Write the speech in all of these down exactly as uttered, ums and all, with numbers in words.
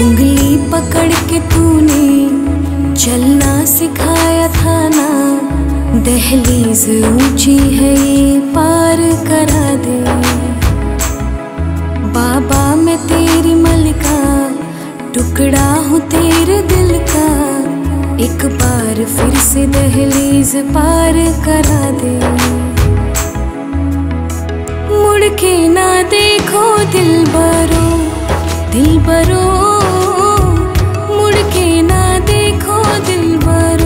उंगली पकड़ के तूने चलना सिखाया था ना, दहलीज ऊंची है ये पार करा दे। बाबा मैं तेरी मलिका, टुकड़ा हूँ तेरे दिल का, एक बार फिर से दहलीज पार करा दे। मुड़ के ना देखो दिलबरो, दिलबरो मुड़ के ना देखो दिलबरो,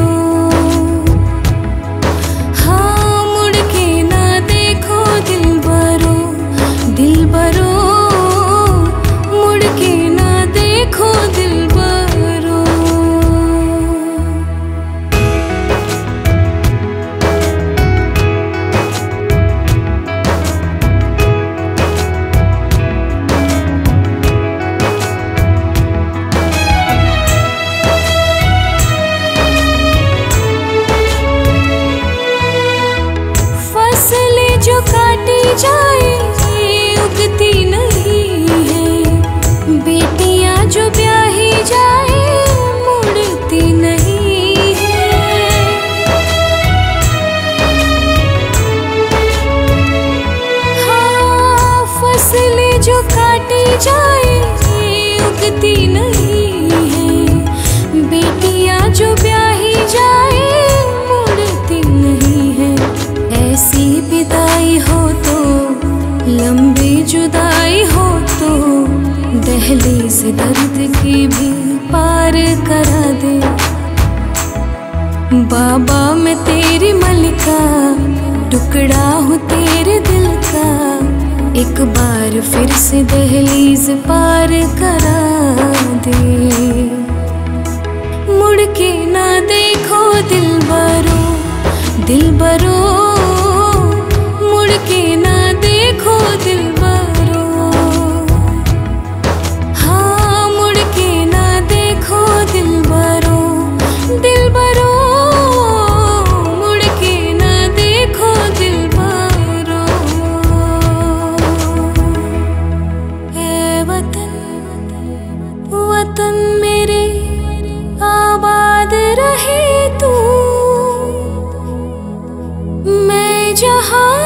हाँ मुड़ के ना देखो दिलबरो, दिलबरो मुड़ के ना देखो दिलबरो। फसलें जो काटी जाए उगती नहीं है, बेटियां जो ब्याही जाए मुड़ती नहीं है। हाँ फसलें जो काटी जाए उगती नहीं है, बेटियां जो ब्याही जाए मुड़ती नहीं है। ऐसी विदाई हो तो, लंबी जुदाई हो तो, दहलीज दर्द की भी पार करा दे। बाबा मैं तेरी मलिका, टुकड़ा हूँ तेरे दिल का, एक बार फिर से दहलीज पार करा दे। मुड़ के ना देखो दिलबरो, दिलबरो मुड़ के ना देखो दिलबरो, हाँ मुड़ के ना देखो दिलबरो, दिलबरो मुड़ के ना देखो दिलबरो। ऐ वतन वतन मेरे आबाद रहे तू, मैं जहाँ